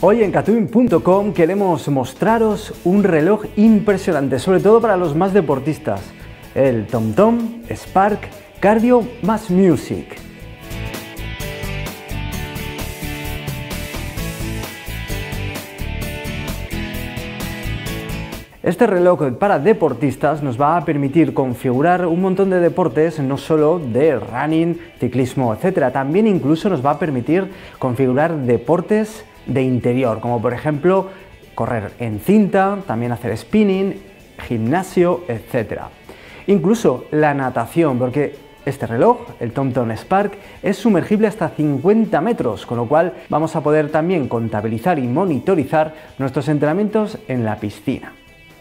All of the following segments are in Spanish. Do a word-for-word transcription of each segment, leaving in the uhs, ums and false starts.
Hoy en Katwin punto com queremos mostraros un reloj impresionante, sobre todo para los más deportistas, el TomTom Spark Cardio más Music. Este reloj para deportistas nos va a permitir configurar un montón de deportes, no solo de running, ciclismo, etcétera. También incluso nos va a permitir configurar deportes de interior, como por ejemplo correr en cinta, también hacer spinning, gimnasio, etcétera. Incluso la natación, porque este reloj, el TomTom Spark, es sumergible hasta cincuenta metros, con lo cual vamos a poder también contabilizar y monitorizar nuestros entrenamientos en la piscina.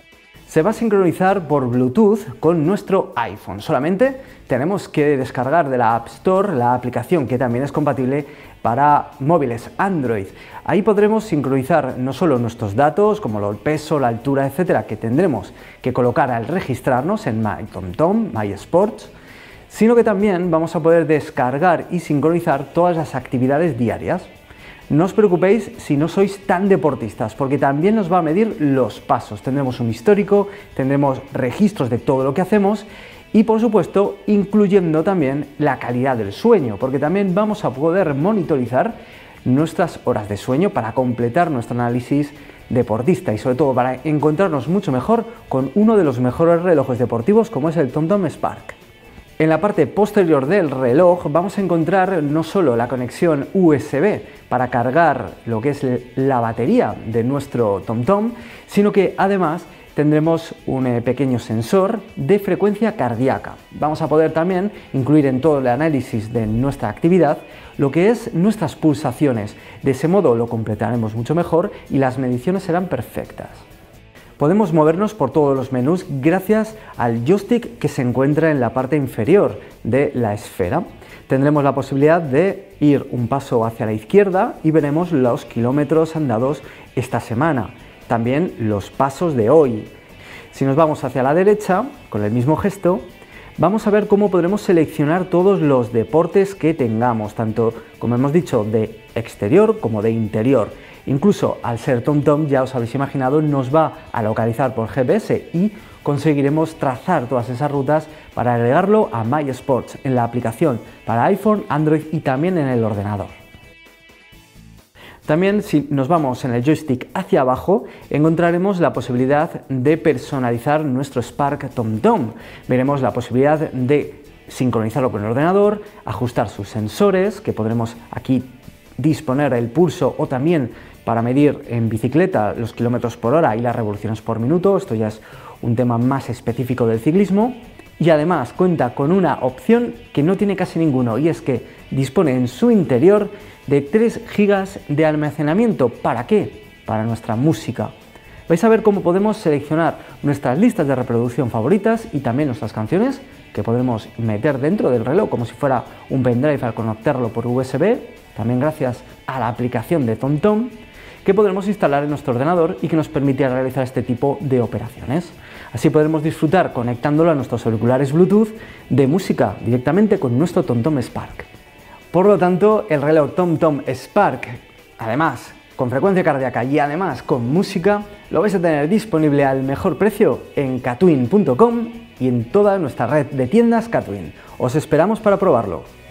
Se va a sincronizar por Bluetooth con nuestro iPhone. Solamente tenemos que descargar de la App Store la aplicación que también es compatible para móviles Android. Ahí podremos sincronizar no solo nuestros datos, como el peso, la altura, etcétera, que tendremos que colocar al registrarnos en My TomTom, My Sports, sino que también vamos a poder descargar y sincronizar todas las actividades diarias. No os preocupéis si no sois tan deportistas, porque también nos va a medir los pasos. Tendremos un histórico, tendremos registros de todo lo que hacemos y, por supuesto, incluyendo también la calidad del sueño, porque también vamos a poder monitorizar nuestras horas de sueño para completar nuestro análisis deportista y, sobre todo, para encontrarnos mucho mejor con uno de los mejores relojes deportivos como es el TomTom Spark. En la parte posterior del reloj vamos a encontrar no solo la conexión U S B para cargar lo que es la batería de nuestro TomTom, sino que además tendremos un pequeño sensor de frecuencia cardíaca. Vamos a poder también incluir en todo el análisis de nuestra actividad lo que es nuestras pulsaciones. De ese modo lo completaremos mucho mejor y las mediciones serán perfectas. Podemos movernos por todos los menús gracias al joystick que se encuentra en la parte inferior de la esfera. Tendremos la posibilidad de ir un paso hacia la izquierda y veremos los kilómetros andados esta semana, también los pasos de hoy. Si nos vamos hacia la derecha, con el mismo gesto, vamos a ver cómo podremos seleccionar todos los deportes que tengamos, tanto, como hemos dicho, de exterior como de interior. Incluso al ser TomTom, ya os habéis imaginado, nos va a localizar por G P S y conseguiremos trazar todas esas rutas para agregarlo a My Sports en la aplicación para iPhone, Android y también en el ordenador. También, si nos vamos en el joystick hacia abajo, encontraremos la posibilidad de personalizar nuestro Spark TomTom. Veremos la posibilidad de sincronizarlo con el ordenador, ajustar sus sensores, que podremos aquí disponer el pulso o también para medir en bicicleta los kilómetros por hora y las revoluciones por minuto. Esto ya es un tema más específico del ciclismo. Y además cuenta con una opción que no tiene casi ninguno, y es que dispone en su interior de tres gigas de almacenamiento. ¿Para qué? Para nuestra música. Vais a ver cómo podemos seleccionar nuestras listas de reproducción favoritas y también nuestras canciones que podremos meter dentro del reloj como si fuera un pendrive al conectarlo por U S B, también gracias a la aplicación de TomTom, que podremos instalar en nuestro ordenador y que nos permite realizar este tipo de operaciones. Así podremos disfrutar, conectándolo a nuestros auriculares Bluetooth, de música directamente con nuestro TomTom Spark. Por lo tanto, el reloj TomTom Spark, además con frecuencia cardíaca y además con música, lo vais a tener disponible al mejor precio en Katwin punto com y en toda nuestra red de tiendas Katwin. Os esperamos para probarlo.